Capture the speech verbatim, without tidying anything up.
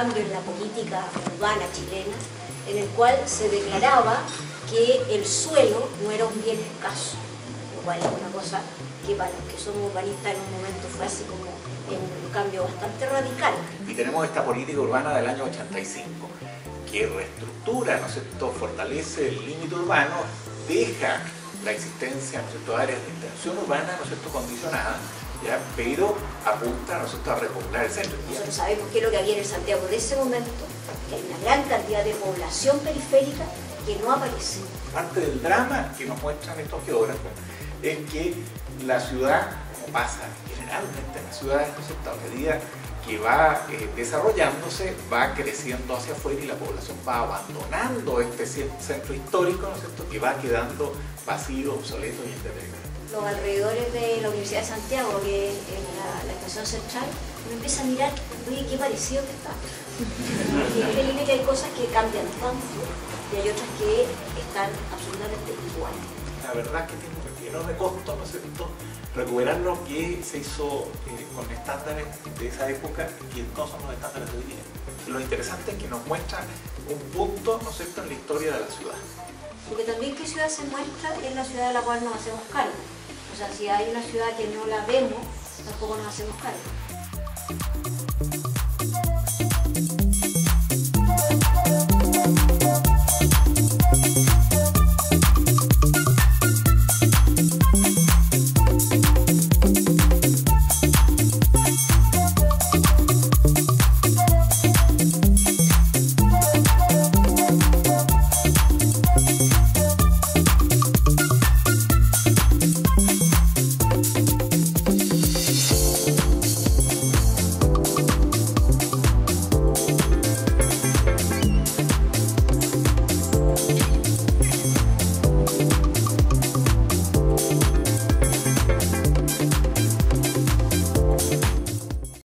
cambio en la política urbana chilena, en el cual se declaraba que el suelo no era un bien escaso, lo cual es una cosa que para los que somos urbanistas en un momento fue así como un cambio bastante radical. Y tenemos esta política urbana del año ochenta y cinco, que reestructura, ¿no es cierto?, fortalece el límite urbano, deja la existencia, ¿no es cierto?, áreas de intención urbana, ¿no es cierto?, condicionadas, ¿ya?, pero apunta, ¿no es cierto?, a repoblar el centro. Nosotros sabemos qué es lo que había en el Santiago de ese momento, que hay una gran cantidad de población periférica que no aparece. Parte del drama que nos muestran estos geógrafos es que la ciudad, como pasa generalmente en las ciudades, ¿no es cierto?, a medida que va eh, desarrollándose, va creciendo hacia afuera y la población va abandonando este centro histórico, ¿no es cierto?, que va quedando vacío, obsoleto y en deterioro. Los alrededores de la Universidad de Santiago, que es en la, la estación central, uno empieza a mirar, oye, qué parecido que está. Y que hay cosas que cambian tanto y hay otras que están absolutamente iguales. La verdad es que tiene un enorme costo, ¿no es cierto?, recuperar lo que se hizo eh, con estándares de esa época que no son los estándares de hoy día. Lo interesante es que nos muestra un punto, ¿no es cierto?, en la historia de la ciudad. Porque también qué ciudad se muestra es la ciudad de la cual nos hacemos cargo. O sea, si hay una ciudad que no la vemos, tampoco nos hacemos cargo.